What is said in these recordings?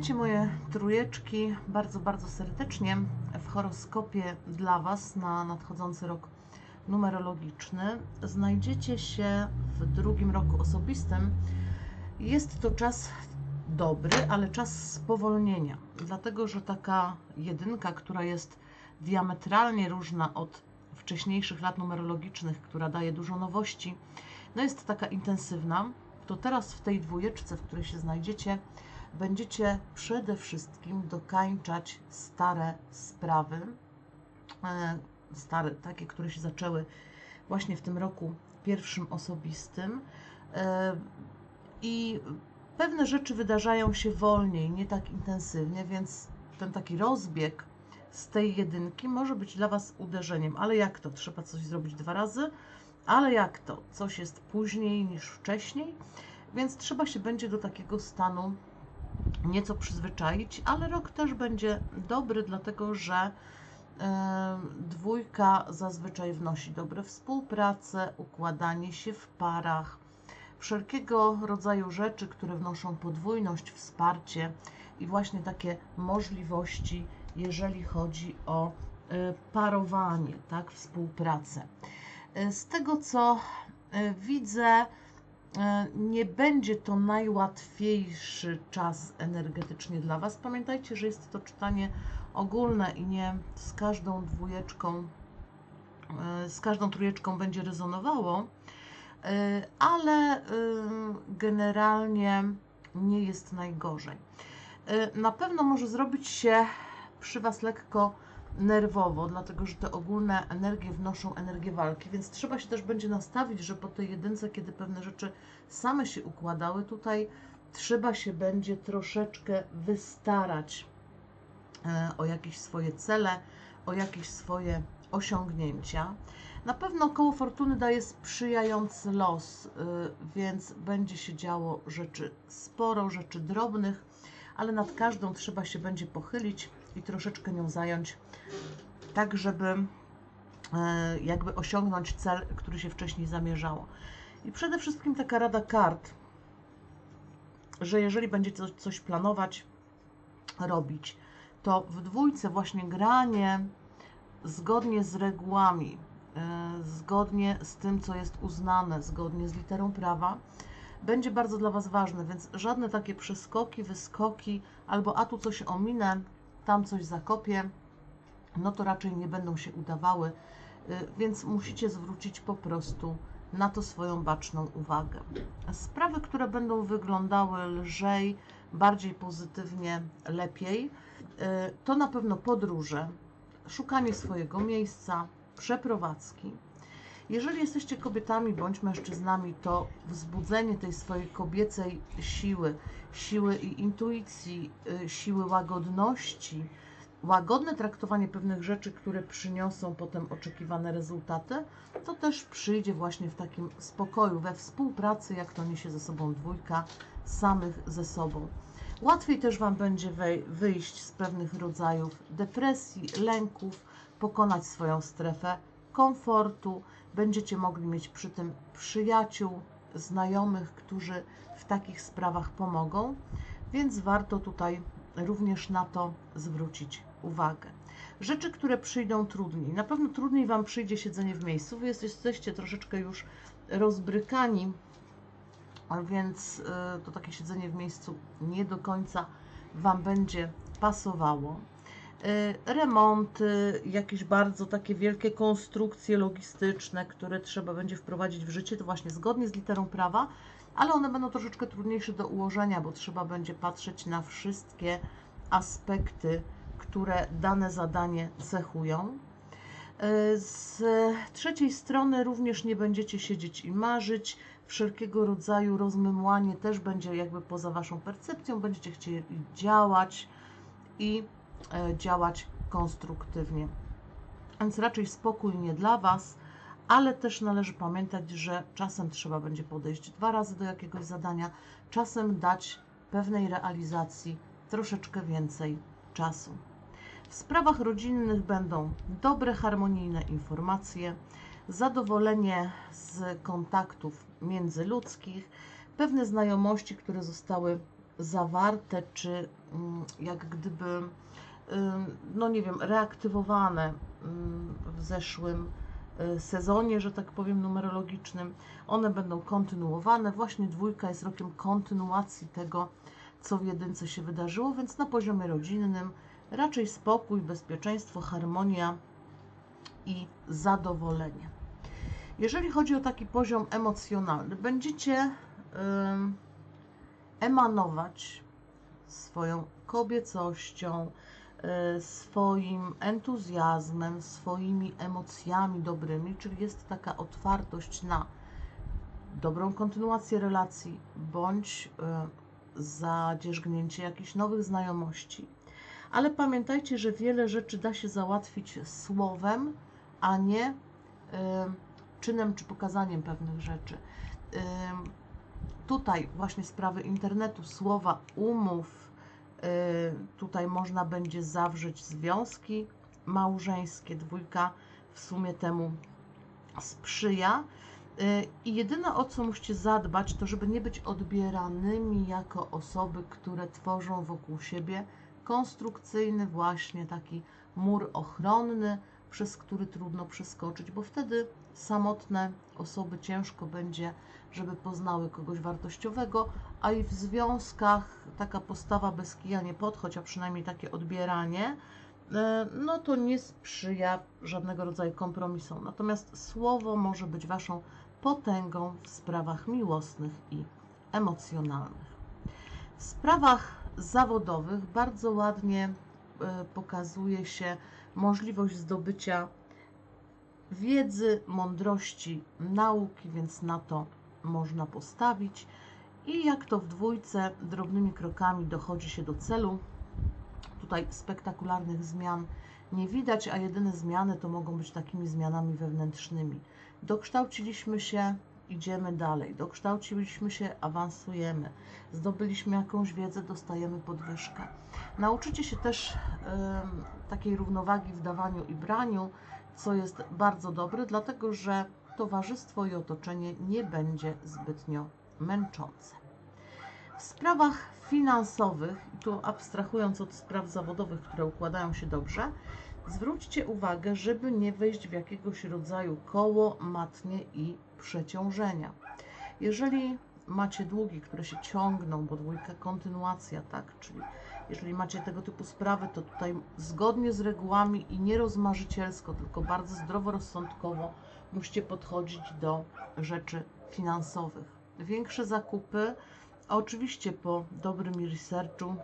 Witajcie moje trójeczki bardzo, bardzo serdecznie w horoskopie dla Was na nadchodzący rok numerologiczny. Znajdziecie się w drugim roku osobistym. Jest to czas dobry, ale czas spowolnienia, dlatego że taka jedynka, która jest diametralnie różna od wcześniejszych lat numerologicznych, która daje dużo nowości, no jest taka intensywna, to teraz w tej dwójeczce, w której się znajdziecie, będziecie przede wszystkim dokańczać stare sprawy, stare, takie, które się zaczęły właśnie w tym roku pierwszym osobistym, i pewne rzeczy wydarzają się wolniej, nie tak intensywnie, więc ten taki rozbieg z tej jedynki może być dla Was uderzeniem. Ale jak to? Trzeba coś zrobić 2 razy, ale jak to? Coś jest później niż wcześniej, więc trzeba się będzie do takiego stanu nieco przyzwyczaić, ale rok też będzie dobry, dlatego że dwójka zazwyczaj wnosi dobre współpracę, układanie się w parach, wszelkiego rodzaju rzeczy, które wnoszą podwójność, wsparcie i właśnie takie możliwości, jeżeli chodzi o parowanie, tak, współpracę. Z tego co widzę, nie będzie to najłatwiejszy czas energetycznie dla Was. Pamiętajcie, że jest to czytanie ogólne i nie z każdą dwójeczką, z każdą trójeczką będzie rezonowało, ale generalnie nie jest najgorzej. Na pewno może zrobić się przy Was lekko nerwowo, dlatego że te ogólne energie wnoszą energię walki, więc trzeba się też będzie nastawić, że po tej jedynce, kiedy pewne rzeczy same się układały, tutaj trzeba się będzie troszeczkę wystarać o jakieś swoje cele, o jakieś swoje osiągnięcia. Na pewno koło fortuny daje sprzyjający los, więc będzie się działo rzeczy sporo, rzeczy drobnych, ale nad każdą trzeba się będzie pochylić i troszeczkę nią zająć, tak żeby jakby osiągnąć cel, który się wcześniej zamierzało. I przede wszystkim taka rada kart, że jeżeli będziecie coś planować, robić, to w dwójce właśnie granie zgodnie z regułami, zgodnie z tym, co jest uznane, zgodnie z literą prawa, będzie bardzo dla Was ważne, więc żadne takie przeskoki, wyskoki, albo a tu coś ominę, tam coś zakopię, no to raczej nie będą się udawały, więc musicie zwrócić po prostu na to swoją baczną uwagę. Sprawy, które będą wyglądały lżej, bardziej pozytywnie, lepiej, to na pewno podróże, szukanie swojego miejsca, przeprowadzki. Jeżeli jesteście kobietami bądź mężczyznami, to wzbudzenie tej swojej kobiecej siły i intuicji, siły łagodności, łagodne traktowanie pewnych rzeczy, które przyniosą potem oczekiwane rezultaty, to też przyjdzie właśnie w takim spokoju, we współpracy, jak to niesie ze sobą dwójka, samych ze sobą. Łatwiej też Wam będzie wyjść z pewnych rodzajów depresji, lęków, pokonać swoją strefę komfortu. Będziecie mogli mieć przy tym przyjaciół, znajomych, którzy w takich sprawach pomogą, więc warto tutaj również na to zwrócić uwagę. Rzeczy, które przyjdą trudniej. Na pewno trudniej Wam przyjdzie siedzenie w miejscu. Wy jesteście troszeczkę już rozbrykani, więc to takie siedzenie w miejscu nie do końca Wam będzie pasowało. Remonty, jakieś bardzo takie wielkie konstrukcje logistyczne, które trzeba będzie wprowadzić w życie, to właśnie zgodnie z literą prawa, ale one będą troszeczkę trudniejsze do ułożenia, bo trzeba będzie patrzeć na wszystkie aspekty, które dane zadanie cechują. Z trzeciej strony również nie będziecie siedzieć i marzyć, wszelkiego rodzaju rozmymłanie też będzie jakby poza Waszą percepcją, będziecie chcieli działać i działać konstruktywnie. Więc raczej spokój nie dla Was, ale też należy pamiętać, że czasem trzeba będzie podejść 2 razy do jakiegoś zadania, czasem dać pewnej realizacji troszeczkę więcej czasu. W sprawach rodzinnych będą dobre, harmonijne informacje, zadowolenie z kontaktów międzyludzkich, pewne znajomości, które zostały zawarte, czy jak gdyby, no nie wiem, reaktywowane w zeszłym sezonie, że tak powiem, numerologicznym. One będą kontynuowane. Właśnie dwójka jest rokiem kontynuacji tego, co w jedynce się wydarzyło, więc na poziomie rodzinnym raczej spokój, bezpieczeństwo, harmonia i zadowolenie. Jeżeli chodzi o taki poziom emocjonalny, będziecie emanować swoją kobiecością, swoim entuzjazmem, swoimi emocjami dobrymi, czyli jest taka otwartość na dobrą kontynuację relacji bądź zadzierzgnięcie jakichś nowych znajomości. Ale pamiętajcie, że wiele rzeczy da się załatwić słowem, a nie czynem czy pokazaniem pewnych rzeczy. Tutaj właśnie sprawy internetu, słowa, umów, tutaj można będzie zawrzeć związki małżeńskie. Dwójka w sumie temu sprzyja. I jedyne, o co musicie zadbać, to żeby nie być odbieranymi jako osoby, które tworzą wokół siebie konstrukcyjny właśnie taki mur ochronny, przez który trudno przeskoczyć, bo wtedy samotne osoby ciężko będzie, żeby poznały kogoś wartościowego, a i w związkach taka postawa bez kija nie podchodź, a przynajmniej takie odbieranie, no to nie sprzyja żadnego rodzaju kompromisom. Natomiast słowo może być Waszą potęgą w sprawach miłosnych i emocjonalnych. W sprawach zawodowych bardzo ładnie pokazuje się możliwość zdobycia wiedzy, mądrości, nauki, więc na to można postawić. I jak to w dwójce, drobnymi krokami dochodzi się do celu. Tutaj spektakularnych zmian nie widać, a jedyne zmiany to mogą być takimi zmianami wewnętrznymi. Dokształciliśmy się, idziemy dalej. Dokształciliśmy się, awansujemy. Zdobyliśmy jakąś wiedzę, dostajemy podwyżkę. Nauczycie się też takiej równowagi w dawaniu i braniu, co jest bardzo dobre, dlatego że towarzystwo i otoczenie nie będzie zbytnio męczące. W sprawach finansowych, i tu abstrahując od spraw zawodowych, które układają się dobrze, zwróćcie uwagę, żeby nie wejść w jakiegoś rodzaju koło, matnie i przeciążenia. Jeżeli macie długi, które się ciągną, bo dwójka kontynuacja, tak, czyli jeżeli macie tego typu sprawy, to tutaj zgodnie z regułami i nie rozmarzycielsko, tylko bardzo zdroworozsądkowo musicie podchodzić do rzeczy finansowych. Większe zakupy, oczywiście po dobrym researchu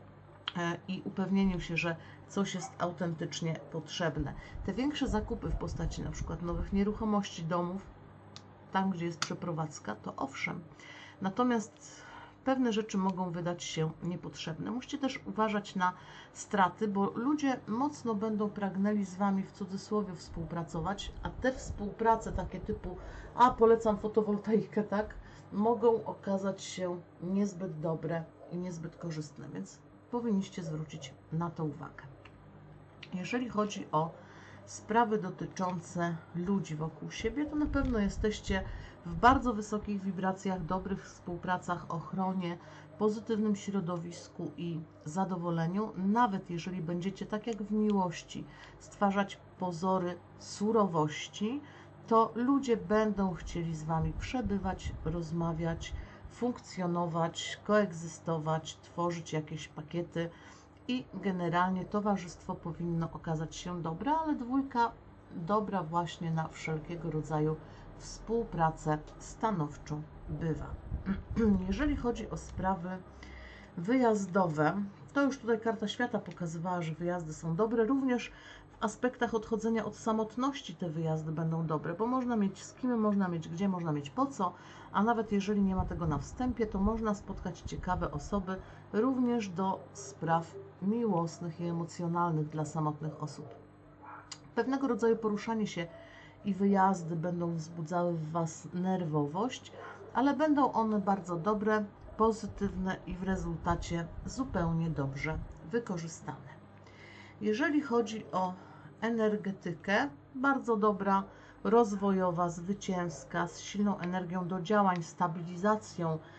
i upewnieniu się, że coś jest autentycznie potrzebne. Te większe zakupy w postaci na przykład nowych nieruchomości, domów, tam gdzie jest przeprowadzka, to owszem. Natomiast pewne rzeczy mogą wydać się niepotrzebne. Musicie też uważać na straty, bo ludzie mocno będą pragnęli z Wami w cudzysłowie współpracować, a te współprace takie typu polecam fotowoltaikę, tak, mogą okazać się niezbyt dobre i niezbyt korzystne, więc powinniście zwrócić na to uwagę. Jeżeli chodzi o sprawy dotyczące ludzi wokół siebie, to na pewno jesteście w bardzo wysokich wibracjach, dobrych współpracach, ochronie, pozytywnym środowisku i zadowoleniu, nawet jeżeli będziecie, tak jak w miłości, stwarzać pozory surowości, to ludzie będą chcieli z Wami przebywać, rozmawiać, funkcjonować, koegzystować, tworzyć jakieś pakiety i generalnie towarzystwo powinno okazać się dobre, ale dwójka dobra właśnie na wszelkiego rodzaju współpracę stanowczo bywa. Jeżeli chodzi o sprawy wyjazdowe, to już tutaj karta świata pokazywała, że wyjazdy są dobre. Również w aspektach odchodzenia od samotności te wyjazdy będą dobre, bo można mieć z kim, można mieć gdzie, można mieć po co, a nawet jeżeli nie ma tego na wstępie, to można spotkać ciekawe osoby również do spraw miłosnych i emocjonalnych dla samotnych osób. Pewnego rodzaju poruszanie się i wyjazdy będą wzbudzały w Was nerwowość, ale będą one bardzo dobre, pozytywne i w rezultacie zupełnie dobrze wykorzystane. Jeżeli chodzi o energetykę, bardzo dobra, rozwojowa, zwycięska, z silną energią do działań, stabilizacją,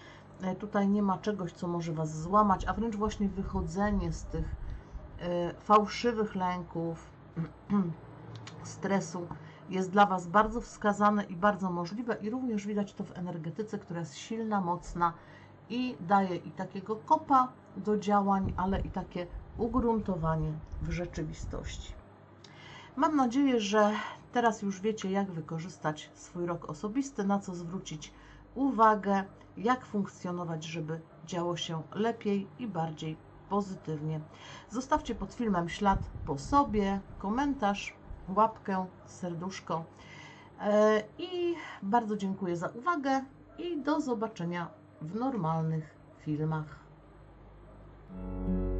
Tutaj nie ma czegoś, co może Was złamać, a wręcz właśnie wychodzenie z tych fałszywych lęków, stresu jest dla Was bardzo wskazane i bardzo możliwe i również widać to w energetyce, która jest silna, mocna i daje i takiego kopa do działań, ale i takie ugruntowanie w rzeczywistości. Mam nadzieję, że teraz już wiecie, jak wykorzystać swój rok osobisty, na co zwrócić uwagę, jak funkcjonować, żeby działo się lepiej i bardziej pozytywnie. Zostawcie pod filmem ślad po sobie, komentarz, łapkę, serduszko i bardzo dziękuję za uwagę i do zobaczenia w normalnych filmach.